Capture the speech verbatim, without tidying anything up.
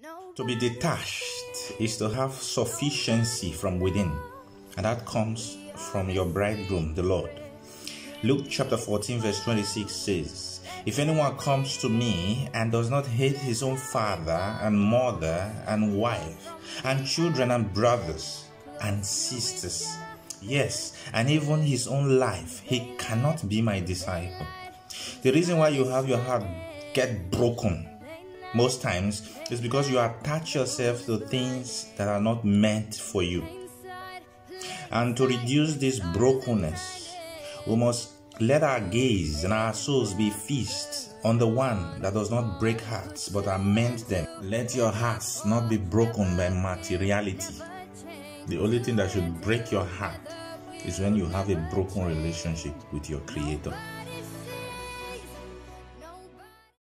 To be detached is to have sufficiency from within, and that comes from your bridegroom, the Lord. Luke chapter fourteen verse twenty-six says, "If anyone comes to me and does not hate his own father and mother and wife and children and brothers and sisters, yes, and even his own life, he cannot be my disciple." The reason why you have your heart get broken most times is because you attach yourself to things that are not meant for you. And to reduce this brokenness, we must let our gaze and our souls be fixed on the one that does not break hearts but amend them. Let your hearts not be broken by materiality. The only thing that should break your heart is when you have a broken relationship with your Creator.